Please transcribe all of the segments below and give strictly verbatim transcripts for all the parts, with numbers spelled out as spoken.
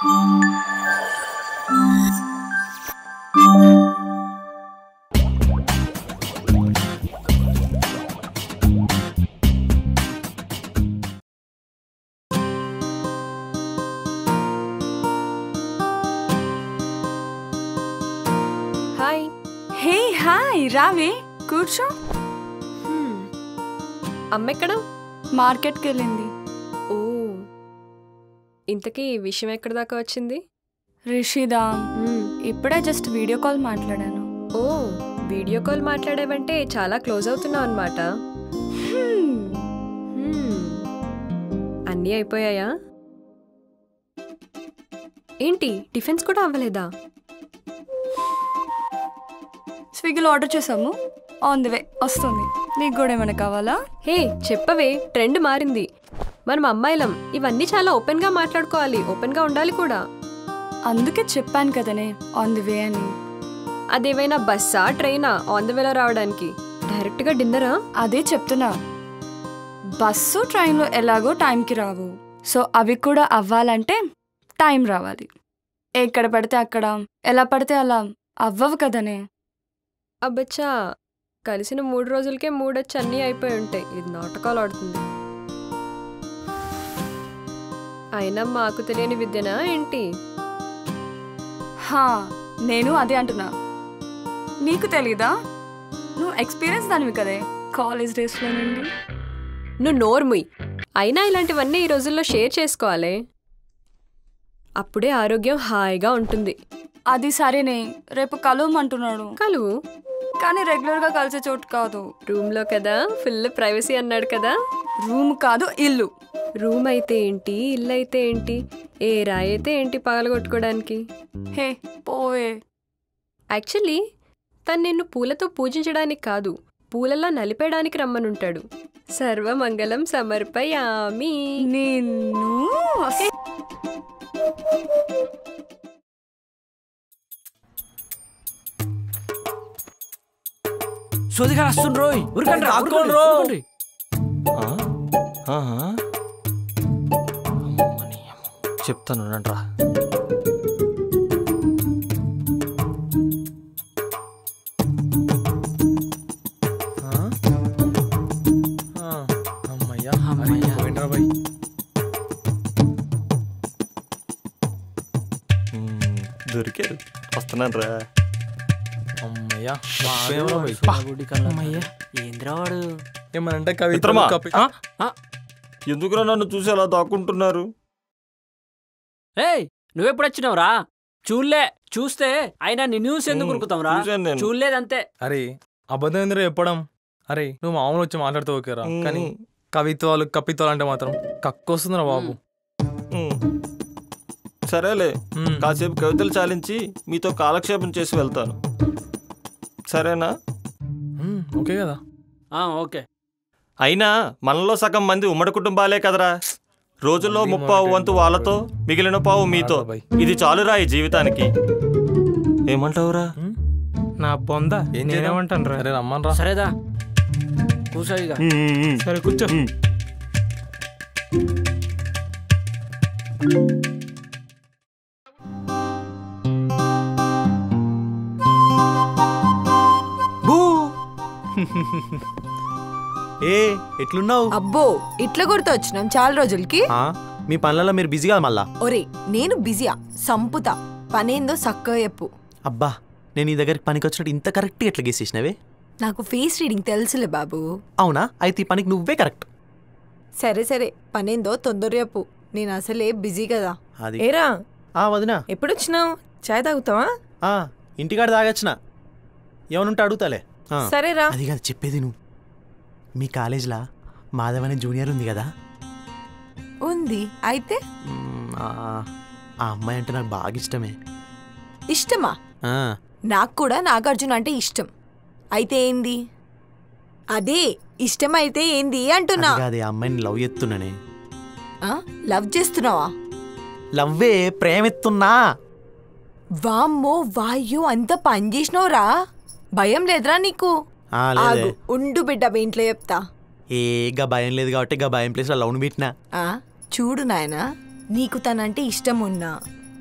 Hi. Hey hi, రావే కూర్చో. అమ్మ ఎక్కడ? మార్కెట్కి వెళ్ళింది. ఓ, ఇంతకీ విషయం ఎక్కడి దాకా వచ్చింది? రిషిదా, ఇప్పుడే జస్ట్ వీడియో కాల్ మాట్లాడాను. ఓ, వీడియో కాల్ మాట్లాడావంటే చాలా క్లోజ్ అవుతున్నావు అనమాట. అన్నీ అయిపోయాయా? ఏంటి టిఫిన్స్ కూడా అవ్వలేదా? స్విగ్గీలో ఆర్డర్ చేసాము, ఆన్ ది వే వస్తుంది. నీకు కూడా ఏమైనా కావాలా? హే చెప్పవే, ట్రెండ్ మారింది. మనం అమ్మాయిలం, ఇవన్నీ చాలా ఓపెన్గా మాట్లాడుకోవాలి, ఓపెన్గా ఉండాలి కూడా. అందుకే చెప్పాను కదనే ఆన్ ది వే అని. అదేమైనా బస్సా ట్రైనా ఆన్ ది వేలో రావడానికి? డైరెక్ట్గా డిన్నరా? అదే చెప్తున్నా, బస్సు ట్రైన్లో ఎలాగో టైంకి రావు. సో అవి కూడా అవ్వాలంటే టైం రావాలి. ఎక్కడ పడితే అక్కడ, ఎలా పడితే అలా అవ్వవు కదనే. అబ్బచ్చా, కలిసిన మూడు రోజులకే మూడొచ్చి అన్నీ అయిపోయి ఉంటాయి. ఇది నాటకాలు ఆడుతుంది. అయినా మాకు తెలియని విద్యనా ఏంటి? హా, నేను అదే అంటున్నా. నీకు తెలీదా? నువ్వు ఎక్స్పీరియన్స్ దానివి కదే కాలేజ్ డేస్లో నుండి. నువ్వు నోర్ముయ్. అయినా ఇలాంటివన్నీ ఈ రోజుల్లో షేర్ చేసుకోవాలి, అప్పుడే ఆరోగ్యం హాయిగా ఉంటుంది. అది సరేనే, రేపు కలవమంటున్నాడు. కలువు, కానీ రెగ్యులర్గా కలిసే చోటు కాదు. రూమ్లో కదా, ఫుల్ ప్రైవసీ అన్నాడు కదా. రూమ్ కాదు, ఇల్లు. రూమ్ అయితే ఏంటి, ఇల్లు అయితే ఏంటి, ఏ రాయి అయితే ఏంటి పగలగొట్టుకోవడానికి? హే పోవే. యాక్చువల్లీ తను నిన్ను పూలతో పూజించడానికి కాదు, పూలలా నలిపేయడానికి రమ్మనుంటాడు. సర్వమంగళం సమర్పయామి. నిన్ను సోదిగా వస్తుండ్రోయ్, ఉరకండి ఆడుకోండి రో. చెప్తాను రా. అమ్మయ్యా అమ్మయ్యా బాయ్. దొరికారు, వస్తున్నాను రా. ఏంద్రావాడు ఏమనంటే ఎందుకురా నన్ను చూసి అలా దాక్కుంటున్నారు? ఏయ్ నువ్వెప్పుడు వచ్చినావురా? చూడలే, చూస్తే అయినా నీ న్యూస్ ఎందుకు ఉరుకుతావురా? చూడలేదంతే. అరే అబద్ధం ఎందుకు చెప్పడం? అరే నువ్వు మామూలు వచ్చి మాట్లాడుతూ ఓకేరా, కానీ కవిత్వాలు కపిత్వాలు అంటే మాత్రం కక్కొస్తుందిరా బాబు. సరేలే, కాసేపు కవితలు చాలించి మీతో కాలక్షేపం చేసి వెళ్తాను, సరేనా? ఓకే కదా. ఓకే. అయినా మనలో సగం మంది ఉమ్మడి కుటుంబాలే కదరా. రోజుల్లో ముప్పావు వంతు వాళ్ళతో, మిగిలిన పావు మీతో. ఇది చాలురా ఈ జీవితానికి. ఏమంటావురా? నా బొంద నేనేమంటాను రా. రమ్మను రా. సరేదా, కూర్చో ఇక. సరే కూర్చో. ఏ ఎట్లున్నావు? అబ్బో ఇట్లా కొడుతూ వచ్చినాం చాలా రోజులకి. మీ పనులలో మీరు బిజీగా మళ్ళా? ఒరే నేను బిజీయా, సంపుతా. పనేందో సక్కగా చెప్పు. అబ్బా, నేను ఈ దగ్గరికి పనికి వచ్చినట్టు ఇంత కరెక్ట్ ఎట్లా గేసేసినవే? నాకు ఫేస్ రీడింగ్ తెలుసులే బాబు. అవునా? అయితే ఈ పనికి నువ్వే కరెక్ట్. సరే సరే, పనేందో తొందర చెప్పు, నేను అసలే బిజీ కదా. అది ఏరా వదినా, ఎప్పుడు వచ్చినావు? చాయ్ తాగుతావా? ఇంటికాడ తాగొచ్చిన, ఏమనుంటే అడుగుతాలే. సరేరా. అది కాదు చెప్పేది, నువ్వు మీ కాలేజ్లా మాధవ్ అనే జూనియర్ ఉంది కదా? ఉంది. అయితే ఆ అమ్మాయి అంటే నాకు బాగా ఇష్టమే. ఇష్టమా? నాకు కూడా నాగార్జున అంటే ఇష్టం. అయితే ఏంది? అదే ఇష్టం అయితే ఏంది అంటున్నా. అదే అమ్మాయిని లవ్ ఎత్తున్నానే. లవ్ చేస్తున్నావా? లవ్వే, ప్రేమెత్తున్నా. వామ్మో వాయ్యో, అంత పని చేసినవురా. భయం లేదురా నీకు? ఉండు బిడ్డ, ఇంట్లో చెప్తా. ఏ గా భయం లేదు కాబట్టి గా భయం ప్లేస్ లో లవ్ పెట్టినా. చూడు నాయనా, నీకు తనంటే ఇష్టం ఉన్నా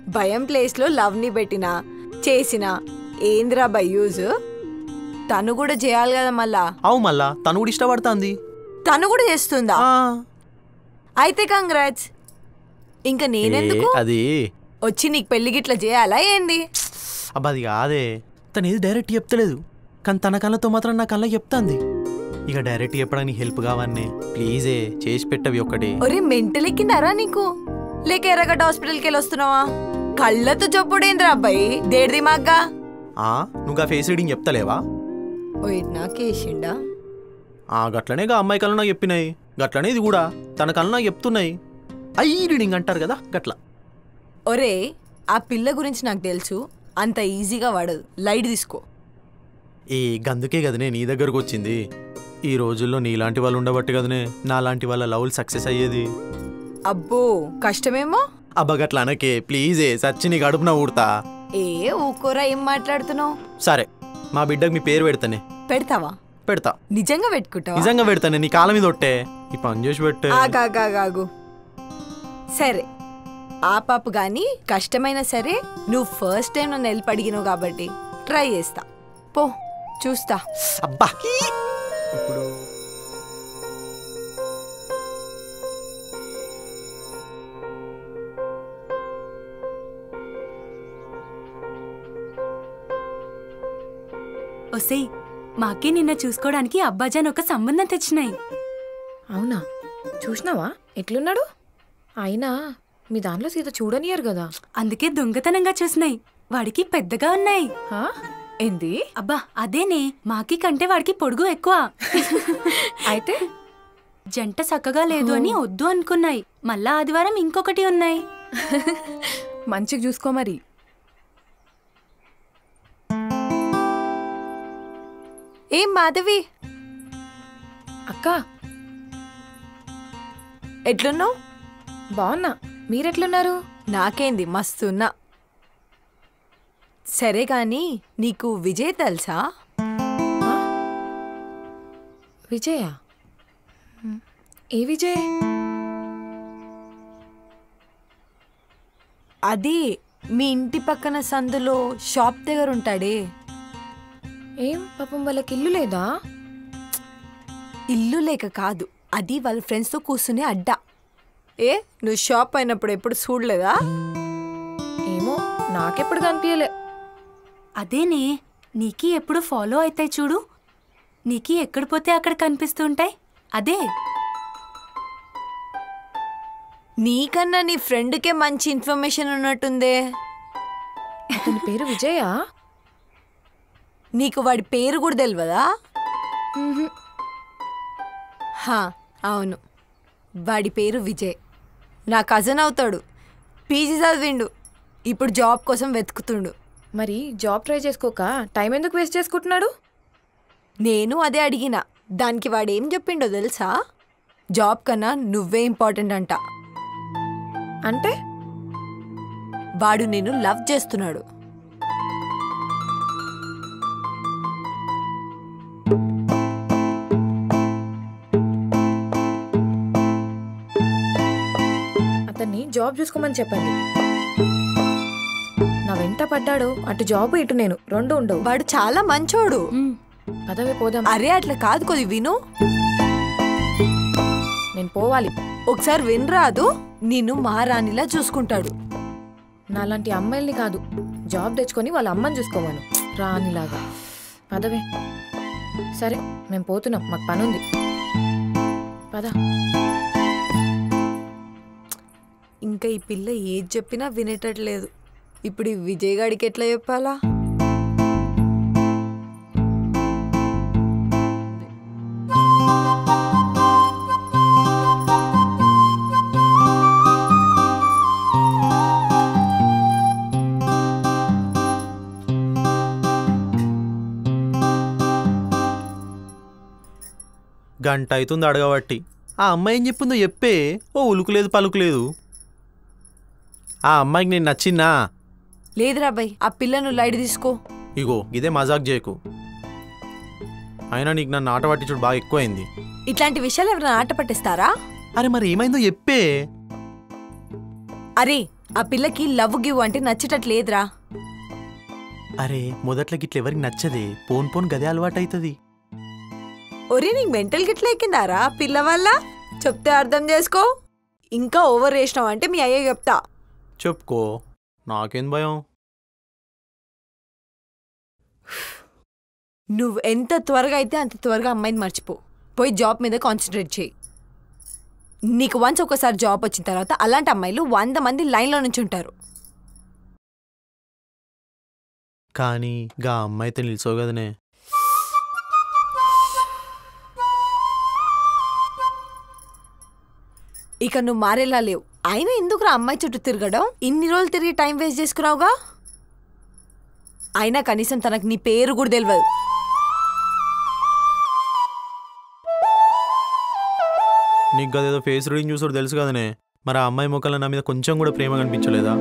భయం ప్లేస్లో లవ్ని పెట్టినా చేసినా ఏందిరా బై యూజ్? తను కూడా చేయాలి కదా మళ్ళా. అవు మళ్ళా తను కూడా ఇష్టపడుతుంది. తను కూడా చేస్తుందా? అయితే కంగ్రాట్స్. ఇంకా నేనెందుకు అది వచ్చి నీకు పెళ్లి గిట్లా చేయాలా ఏంది? అబ్బా అది కాదే, తను ఏది డైరెక్ట్ చెప్తలేదు కానీ తన కళ్ళతో మాత్రం నా కళ్ళకి చెప్తాంది. ఇక డైరెక్ట్ చెప్పడానికి హెల్ప్ కావన్నే, ప్లీజే చేసి పెట్టవి ఒకటి. ఒరే మెంటల్ ఎక్కిందారా నీకు? లేక ఎర్రగడ్డ హాస్పిటల్కి వెళ్ళి వస్తున్నావా? కళ్ళతో చెప్పుడేంద్రా అబ్బాయి, దేడిది మాగ్గా. ఆ నువ్వు ఆ ఫేస్ రీడింగ్ చెప్తలేవా? నాకేసిండా? ఆ గట్లనే గా అమ్మాయి కళ్ళు నాకు చెప్పినాయి, గట్లనే ఇది కూడా తన కళ్ళు నాకు చెప్తున్నాయి. ఐ రీడింగ్ అంటారు కదా గట్లా. ఒరే ఆ పిల్ల గురించి నాకు తెలుసు, అంత ఈజీగా వాడదు, లైట్ తీసుకో. ఏ గందుకే కదనే నీ దగ్గరకు వచ్చింది. ఈ రోజుల్లో నీలాంటి వాళ్ళు ఉండబట్టి కదనే నాలాంటి వాళ్ళ లవ్లు సక్సెస్ అయ్యేది. అబ్బో కష్టమేమో. అబ్బా గట్ల అనకే ప్లీజే, సచ్చి నీ గడుపున ఊడతా. ఏ ఊకోరా, ఏం మాట్లాడుతున్నావు? సరే మా బిడ్డకు మీ పేరు పెడతానే. పెడతావా? పెడతా. నిజంగా పెట్టుకుంటావా? నిజంగా పెడతానే, నీ కాళ్ళ మీద ఒట్టే. ఈ పని చేసి పెట్టే. ఆగాగాగు. సరే ఆ పాప గాని కష్టమైనా సరే నువ్వు ఫస్ట్ టైం నన్ను హెల్ప్ అడిగినావు కాబట్టి ట్రై చేస్తా. పో చూస్తా. అబ్బా ఇప్పుడు ఒసేయ్, మాకే నిన్న చూసుకోవడానికి అబ్బాజాన్ ఒక సంబంధం తెచ్చినాయి. అవునా? చూసినావా ఎట్లున్నాడు? అయినా మీ దానిలో సీత చూడనియరు కదా. అందుకే దొంగతనంగా చూసినాయి. వాడికి పెద్దగా ఉన్నాయి. ఏంది? అబ్బా అదేనే, మాకి కంటే వాడికి పొడుగు ఎక్కువ. అయితే జంట చక్కగా లేదు అని వద్దు అనుకున్నాయి. మళ్ళా ఆదివారం ఇంకొకటి ఉన్నాయి. మంచిగా చూసుకో మరి. ఏం మాధవి అక్క, ఎట్లున్నావు? బాగున్నా, మీరెట్లున్నారు? నాకేంది మస్తున్నా. సరే కాని నీకు విజయ్ తెలుసా? విజయ? ఏ విజయ్? అది మీ ఇంటి పక్కన సందులో షాప్ దగ్గర ఉంటాడే. ఏం పాపం వాళ్ళకి ఇల్లు లేదా? ఇల్లు లేక కాదు, అది వాళ్ళ ఫ్రెండ్స్తో కూర్చునే అడ్డా. ఏ నువ్వు షాప్ అయినప్పుడు ఎప్పుడు చూడలేదా? ఏమో నాకెప్పుడు కనిపించలే. అదేనే, నీకి ఎప్పుడు ఫాలో అవుతాయి చూడు, నీకి ఎక్కడ పోతే అక్కడ కనిపిస్తుంటాయి. అదే నీకన్నా నీ ఫ్రెండ్కే మంచి ఇన్ఫర్మేషన్ ఉన్నట్టుందే. అతని పేరు విజయా? నీకు వాడి పేరు కూడా తెలియదా? హా అవును, వాడి పేరు విజయ్. నా కజన్ అవుతాడు, పీజీ చదివిండు, ఇప్పుడు జాబ్ కోసం వెతుకుతుండు. మరి జాబ్ ట్రై చేసుకోక టైం ఎందుకు వేస్ట్ చేసుకుంటున్నాడు? నేను అదే అడిగిన, దానికి వాడేం చెప్పిండో తెలుసా? జాబ్ కన్నా నువ్వే ఇంపార్టెంట్ అంట. అంటే వాడు నేను లవ్ చేస్తున్నాడు. అతన్ని జాబ్ చూసుకోమని చెప్పండి. నా వెంట పడ్డాడు, అటు జాబ్ ఇటు నేను రెండు ఉండవు. వాడు చాలా మంచోడు. పదవి పోదాం. అరే అట్లా కాదు, కొద్ది విను. నేను పోవాలి. ఒకసారి వినరాదు, నిన్ను మహారాణిలా చూసుకుంటాడు. నాలాంటి అమ్మాయిల్ని కాదు, జాబ్ తెచ్చుకొని వాళ్ళ అమ్మని చూసుకోమను, రానిలాగా. పదవే. సరే మేము పోతున్నాం, మాకు పని ఉంది. పద. ఇంకా ఈ పిల్ల ఏది చెప్పినా వినేటట్లేదు. ఇప్పుడు ఈ విజయ్ గాడికి ఎట్లా చెప్పాలా? గంట అవుతుంది అడగబట్టి. ఆ అమ్మాయి ఏం చెప్పిందో చెప్పే. ఓ ఉలుకులేదు పలుకులేదు. ఆ అమ్మాయికి నేను నచ్చిందా? లేదురా బాయ్, ఆ పిల్లను లైట్ తీసుకో. ఇగో ఇదే మజాక్ చేయకు. అయినా నీకు నన్ను ఆట పట్టించుడు బాగా ఎక్కువైంది. ఇట్లాంటి విషయాలు ఎవరైనా ఆట పట్టిస్తారా? అరే మరి ఏమైందో చెప్పే. అరే ఆ పిల్లకి లవ్ గివ్ అంటే నచ్చేటట్లేదురా. అరే మొదట్లో గిట్ల ఎవరికి నచ్చదే, పోన్ పోన్ గదే అలవాటు అవుతుంది. ఒరే నీకు మెంటల్ గిట్ల ఎక్కిందారా పిల్ల వల్ల? చెప్తే అర్థం చేసుకో. ఇంకా ఓవర్ చేసినావు అంటే మీ అయ్యే చెప్తా. చెప్పుకో, నాకేం భయం. నువ్వు ఎంత త్వరగా అయితే అంత త్వరగా అమ్మాయిని మర్చిపో. పోయి జాబ్ మీద కాన్సన్ట్రేట్ చేయి. నీకు వన్స్ ఒకసారి జాబ్ వచ్చిన తర్వాత అలాంటి అమ్మాయిలు వంద మంది లైన్లో నుంచి ఉంటారు. కానీ గా అమ్మాయి అయితే నిల్చో కదనే. ఇక నువ్వు మారేలా లేవు. అయినా ఎందుకురా అమ్మాయి చుట్టూ తిరగడం? ఇన్ని రోజులు తిరిగి టైం వేస్ట్ చేసుకున్నావుగా. అయినా కనీసం తనకు నీ పేరు కూడా తెలియదు. నీకు గదేదో ఫేస్ రీడింగ్ చూసాడు తెలుసు కదనే. మరి ఆ అమ్మాయి ముఖంలో నా మీద కొంచెం కూడా ప్రేమ కనిపించలేదా?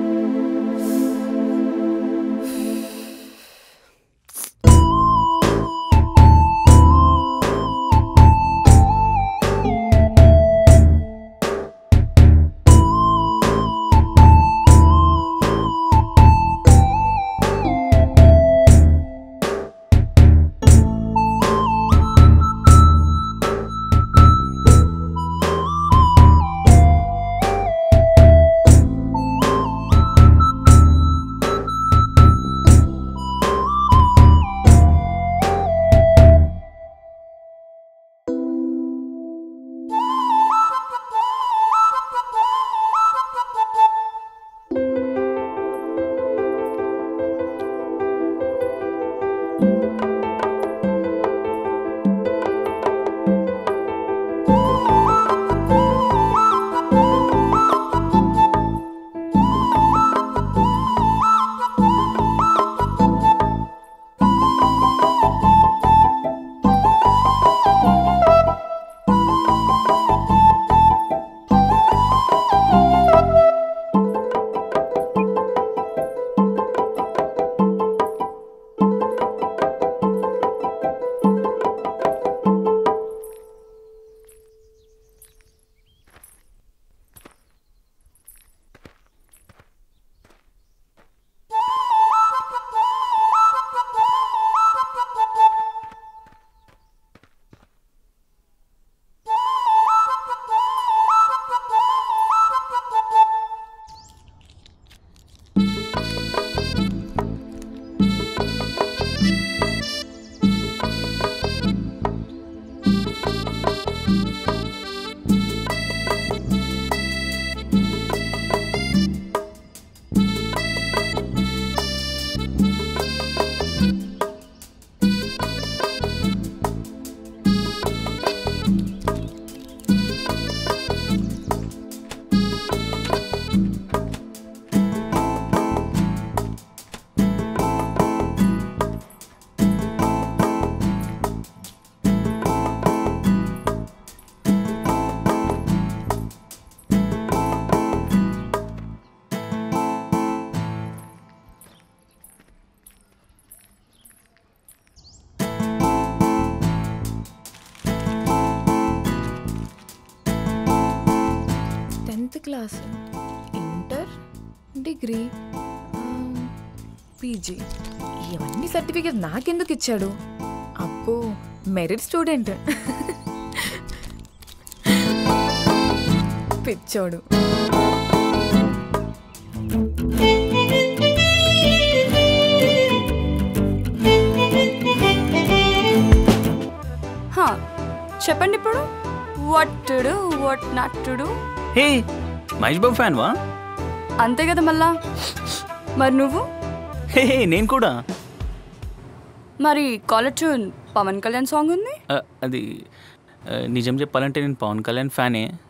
క్లాస్, ఇంటర్, డిగ్రీ, పీజీ, ఇవన్నీ సర్టిఫికేట్ నాకెందుకు ఇచ్చాడు? అబ్బో, మెరిట్ స్టూడెంట్. పిచ్చోడు. చెప్పండి ఇప్పుడు, what to do, what not to do. Hey, Mahesh Babu fan వా? అంతే కదా మళ్ళా. మరి నువ్వు? హే, నేను కూడా. మరి caller tune Pawan Kalyan song ఉంది. అది నిజం చెప్పాలంటే నేను పవన్ కళ్యాణ్ ఫ్యానే.